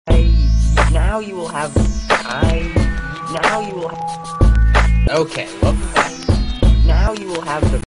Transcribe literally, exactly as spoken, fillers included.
I, now you will have, I, now you will have, okay, well, now you will have the